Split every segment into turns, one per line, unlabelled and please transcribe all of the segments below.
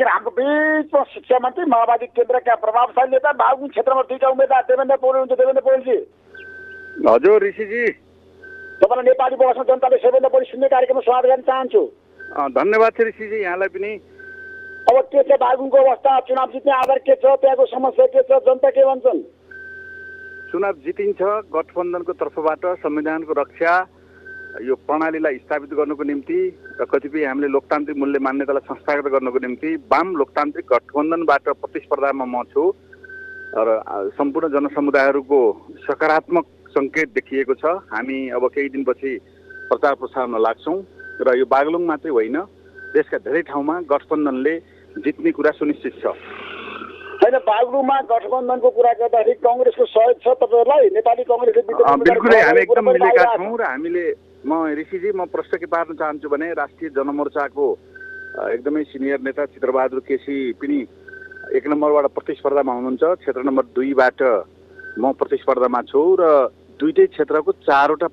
त्यतिखेर हाम्रो बिचमा शिक्षा मन्त्री माओवादी केन्द्रका प्रभावशाली नेता बागलुङ क्षेत्रमा 2टा उम्मेदवार देवेन्द्र पौडेल हुन्छ। देवेन्द्र पौडेलजी
हजुर ऋषिजी,
तपाईँलाई नेपाली बहसमा जनताले सबैभन्दा बढी सुन्ने कार्यक्रममा स्वागत गर्न चाहन्छु।
धन्यवाद छ ऋषिजी, यहाँलाई पनि।
अब के छ बागलुङको अवस्था, चुनाव जित्ने आधार के छ, त्यहाँको समस्या के छ, जनता के भन्छन्?
चुनाव जितिन्छ, गठबन्धनको तर्फबाट संविधानको रक्षा, यो प्रणालीलाई स्थापित गर्नुको निम्ति र कतिपय हामीले लोकतान्त्रिक मूल्य मान्यतालाई संस्थागत गर्नुको निम्ति वाम लोकतान्त्रिक गठबन्धनबाट प्रतिस्पर्धामा म छु र सम्पूर्ण जनसमुदायहरूको सकारात्मक सङ्केत देखिएको छ। हामी अब केही दिनपछि प्रचार प्रसारमा लाग्छौँ र यो बागलुङ मात्रै होइन, देशका धेरै ठाउँमा गठबन्धनले जित्ने कुरा सुनिश्चित छ।
होइन, बागलुङमा गठबन्धनको कुरा गर्दाखेरि कङ्ग्रेसको सहयोग छ तपाईँहरूलाई? नेपाली कङ्ग्रेसले
बिल्कुलै हामी एकदम मिलेका छौँ र हामीले ऋषिजी म प्रश्न के पार्न चाहन्छु भने राष्ट्रिय जनमोर्चाको एकदमै सिनियर नेता चित्रबहादुर केसी पनि 1 नम्बरबाट प्रतिस्पर्धामा हुनुहुन्छ, क्षेत्र नम्बर 2बाट म प्रतिस्पर्धामा छु र दुईटै क्षेत्रको 4वटा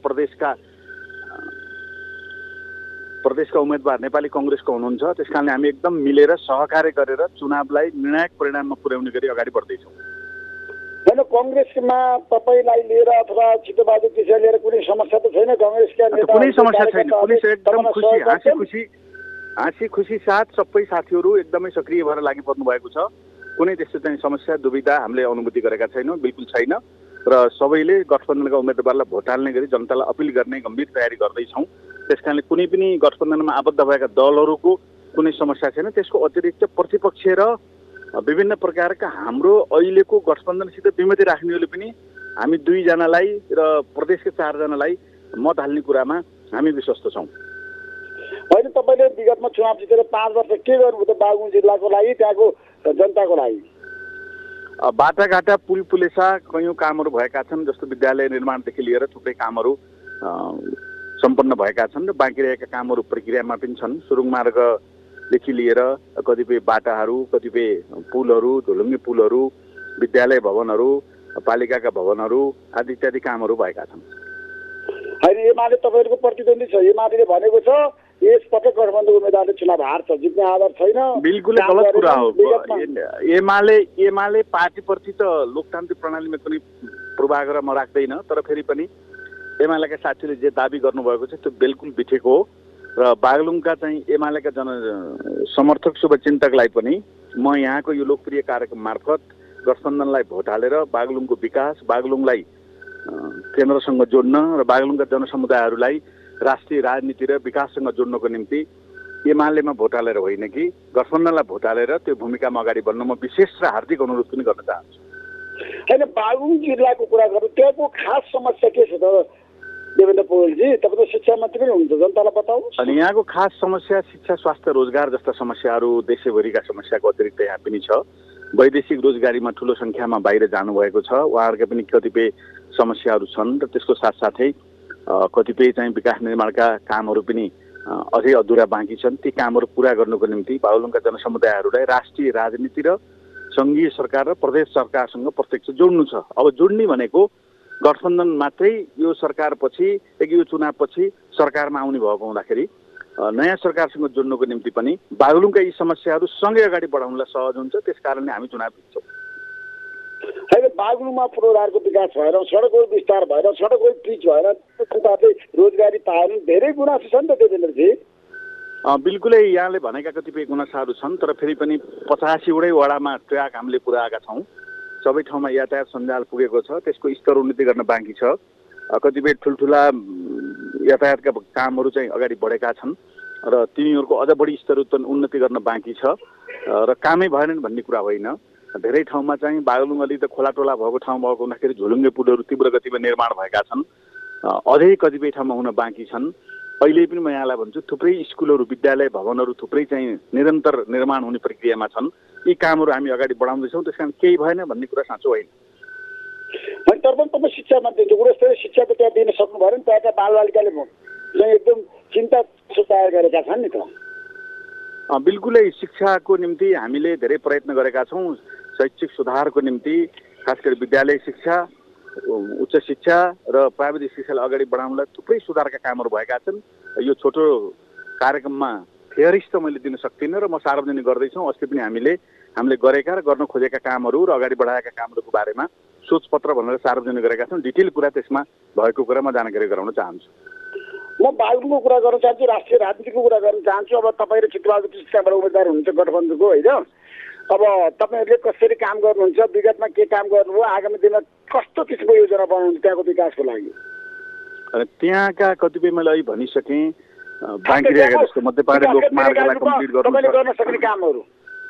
प्रदेशका उम्मेदवार नेपाली कङ्ग्रेसको हुनुहुन्छ। त्यस कारणले हामी एकदम मिलेर सहकार्य गरेर चुनावलाई निर्णायक परिणाममा पुर्याउने गरी अगाडि बढ्दैछौँ।
होइन, कङ्ग्रेसमा तपाईँलाई लिएर अथवा चित्रबहादुर केसीलाई लिएर कुनै समस्या त छैन? कङ्ग्रेसका नेता
कुनै समस्या छैन, पुलिस एकदम खुसी हाँसी खुसी साथ सबै साथीहरू एकदमै सक्रिय भएर लागि पर्नु भएको छ। कुनै त्यस्तो चाहिँ समस्या दुविधा हामीले अनुभूति गरेका छैनौँ, बिल्कुल छैन। र सबैले गठबन्धनका उम्मेदवारलाई भोट हाल्ने गरी जनतालाई अपिल गर्ने गम्भीर तयारी गर्दैछौँ। त्यस कारणले कुनै पनि गठबन्धनमा आबद्ध भएका दलहरूको कुनै समस्या छैन। त्यसको अतिरिक्त प्रतिपक्ष र विभिन्न प्रकारका हाम्रो अहिलेको गठबन्धनसित विमति राख्नेहरूले पनि हामी 2 जनालाई र प्रदेशका 4 जनालाई मत हाल्ने कुरामा हामी विश्वस्त छौँ।
होइन, तपाईँले विगतमा चुनाव जितेर 5 वर्ष के गर्नुभयो त बागलुङ जिल्लाको लागि, त्यहाँको जनताको लागि?
बाटाघाटा पुल पुलेसा कयौँ कामहरू भएका छन्, जस्तो विद्यालय निर्माणदेखि लिएर थुप्रै कामहरू सम्पन्न भएका छन् र बाँकी रहेका कामहरू प्रक्रियामा पनि छन्। सुरुङ मार्गदेखि लिएर कतिपय बाटाहरू, कतिपय पुलहरू, झोलुङ्गे पुलहरू, विद्यालय भवनहरू, पालिकाका भवनहरू आदि इत्यादि कामहरू भएका छन्।
होइन, एमाले तपाईँहरूको प्रतिद्वन्दी छ, एमाले भनेको छ यसपटक गठबन्धनको उम्मेदवारले चुनाव हार्छ, जित्ने आधार छैन।
बिल्कुलै गलत कुरा हो। एमाले पार्टीप्रति त लोकतान्त्रिक प्रणालीमा कुनै पूर्वाग्रह म राख्दैन, तर फेरि पनि एमालेका साथीले जे दाबी गर्नुभएको छ त्यो बिल्कुल बिठेको हो र बागलुङका चाहिँ एमालेका समर्थक शुभचिन्तकलाई पनि म यहाँको यो लोकप्रिय कार्यक्रम मार्फत गठबन्धनलाई भोट हालेर बागलुङको विकास, बागलुङलाई केन्द्रसँग जोड्न र बागलुङका जनसमुदायहरूलाई राष्ट्रिय राजनीति र विकाससँग जोड्नको निम्ति एमालेमा भोट हालेर होइन कि गठबन्धनलाई भोट हालेर त्यो भूमिकामा अगाडि बढ्न म विशेष र हार्दिक अनुरोध पनि गर्न चाहन्छु।
होइन, बागलुङ जिल्लाको कुरा गर्नु, त्यहाँको खास समस्या के छ त देवेन्द्र पौडेलजी? तपाईँ त शिक्षा मन्त्री पनि हुनुहुन्छ, जनतालाई बताउनुहोस्।
अनि यहाँको खास समस्या शिक्षा, स्वास्थ्य, रोजगार जस्ता समस्याहरू देशैभरिका समस्याको अतिरिक्त यहाँ पनि छ। वैदेशिक रोजगारीमा ठुलो सङ्ख्यामा बाहिर जानुभएको छ, उहाँहरूका पनि कतिपय समस्याहरू छन् र त्यसको साथसाथै कतिपय चाहिँ विकास निर्माणका कामहरू पनि अझै अधुरा बाँकी छन्। ती कामहरू पुरा गर्नुको निम्ति बागलुङका जनसमुदायहरूलाई राष्ट्रिय राजनीति र सङ्घीय सरकार र प्रदेश सरकारसँग प्रत्यक्ष जोड्नु छ। अब जोड्ने भनेको गठबन्धन मात्रै यो सरकारपछि यो चुनावपछि सरकारमा आउने भएको हुँदाखेरि नयाँ सरकारसँग जोड्नुको निम्ति पनि बागलुङका यी समस्याहरू सँगै अगाडि बढाउनलाई सहज हुन्छ। त्यस कारणले हामी चुनाव जित्छौँ।
अहिले बागलुङमा पुरोधारको विकास भएर, सडकको विस्तार भएर, सडकको पिच भएर रोजगारी पाएर धेरै गुनासो छ नि त देवेन्द्रजी?
बिल्कुलै यहाँले भनेका कतिपय गुनासाहरू छन्, तर फेरि पनि 85वटै वडामा ट्र्याक हामीले पुऱ्याएका छौँ। सबै ठाउँमा यातायात सञ्जाल पुगेको छ, त्यसको स्तर उन्नति गर्न बाँकी छ। कतिपय ठुल्ठुला यातायातका कामहरू चाहिँ अगाडि बढेका छन् र तिनीहरूको अझ बढी स्तर उन्नति गर्न बाँकी छ र कामै भएनन् भन्ने कुरा होइन। धेरै ठाउँमा चाहिँ बागलुङ अलि त खोलाटोला भएको ठाउँ भएको हुँदाखेरि झोलुङ्गे पुलहरू तीव्र गतिमा निर्माण भएका छन्, अझै कतिपय ठाउँमा हुन बाँकी छन्। अहिले पनि म यहाँलाई भन्छु थुप्रै स्कुलहरू, विद्यालय भवनहरू थुप्रै चाहिँ निरन्तर निर्माण हुने प्रक्रियामा छन्। यी कामहरू हामी अगाडि बढाउँदैछौँ, त्यस कारण केही भएन भन्ने कुरा साँचो होइन।
तर पनि तपाईँ शिक्षा मन्त्री गुणस्तरीय शिक्षा त त्यहाँ दिन सक्नु भएन नि, त्यहाँका बालबालिकाले एकदम चिन्ता तयार गरेका छन् नि त।
बिल्कुलै शिक्षाको निम्ति हामीले धेरै प्रयत्न गरेका छौँ। शैक्षिक सुधारको निम्ति खास गरी विद्यालय शिक्षा, उच्च शिक्षा र प्राविधिक शिक्षालाई अगाडि बढाउनलाई थुप्रै सुधारका कामहरू भएका छन्। यो छोटो कार्यक्रममा फेयरिस्ट त मैले दिन सक्दिनँ र म सार्वजनिक गर्दैछौँ। अस्ति पनि हामीले गरेका र गर्न खोजेका कामहरू र अगाडि बढाएका कामहरूको बारेमा सोचपत्र भनेर सार्वजनिक गरेका छौँ। डिटेल कुरा त्यसमा भएको कुरा म जानकारी गराउन चाहन्छु।
म बागलुङको कुरा गर्न चाहन्छु, राष्ट्रिय राजनीतिको कुरा गर्न चाहन्छु। अब तपाईँ र चितबहादुर कृष्णबाट उम्मेदवार हुनुहुन्छ गठबन्धनको, होइन? अब तपाईँहरूले कसरी काम गर्नुहुन्छ, विगतमा के काम गर्नुभयो, आगामी दिनमा कस्तो किसिमको योजना बनाउनुहुन्छ त्यहाँको विकासको लागि?
त्यहाँका कतिपय मैले अहिले भनिसकेँ, बाँकी रहेका जस्तो मध्यपाडे लोकमार्गलाई कम्प्लिट
गर्न सक्ने कामहरू,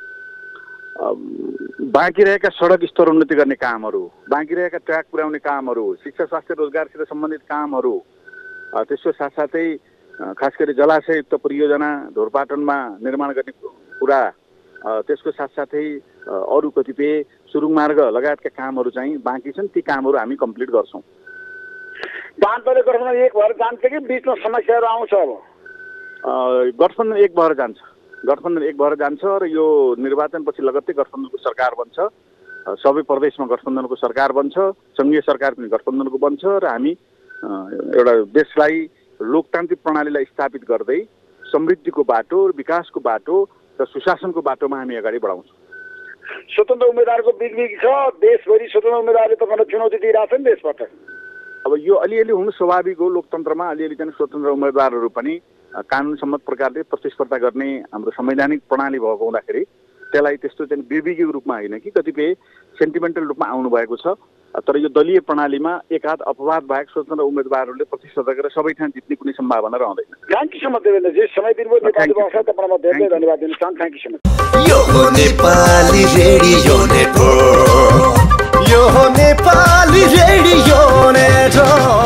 बाँकी रहेका सडक स्तरोन्नति गर्ने कामहरू, बाँकी रहेका ट्र्याक पुर्याउने कामहरू, शिक्षा स्वास्थ्य रोजगारसित सम्बन्धित कामहरू, त्यसको साथसाथै खास गरी जलाशययुक्त परियोजना ढोरपाटनमा निर्माण गर्ने कुरा, त्यसको साथसाथै अरू कतिपय सुरुङ मार्ग लगायतका कामहरू चाहिँ बाँकी छन्। ती कामहरू हामी कम्प्लिट गर्छौँ।
बाँधले गठबन्धन एक भएर जान्छ कि बिचमा समस्याहरू आउँछ? अब
गठबन्धन एक भएर जान्छ। गठबन्धन एक भएर जान्छ र यो निर्वाचनपछि लगत्तै गठबन्धनको सरकार बन्छ। सबै प्रदेशमा गठबन्धनको सरकार बन्छ, सङ्घीय सरकार पनि गठबन्धनको बन्छ र हामी एउटा देशलाई लोकतान्त्रिक प्रणालीलाई स्थापित गर्दै समृद्धिको बाटो, विकासको बाटो र सुशासनको बाटोमा हामी अगाडि बढाउँछौँ।
स्वतन्त्र उम्मेदवारको बिगबिग छ, देशभरि स्वतन्त्र उम्मेदवारले तपाईँलाई चुनौती दिइरहेछ नि देशबाट।
अब यो अलिअलि हुनु स्वाभाविक हो। लोकतन्त्रमा अलिअलि चाहिँ स्वतन्त्र उम्मेदवारहरू पनि कानुन सम्मत प्रकारले प्रतिस्पर्धा गर्ने हाम्रो संवैधानिक प्रणाली भएको हुँदाखेरि त्यसलाई त्यस्तो चाहिँ विवेकीको रूपमा होइन कि कतिपय सेन्टिमेन्टल रूपमा आउनु भएको छ। तर यो दलीय प्रणालीमा एकाध अपवाद बाहेक स्वतन्त्र उम्मेदवारहरूले प्रतिस्पर्धा गरेर सबै ठाउँ जित्ने कुनै सम्भावना रहँदैन।
Thank you so much Devendra ji, समय दिनुभयो नेपाली भाषा, तपाईँलाई म धेरै धन्यवाद दिन चाहन्छु। Thank you so much.
यो हो नेपाली रेडियो नेटवर्क, यो हो नेपाली रेडियो नेटवर्क।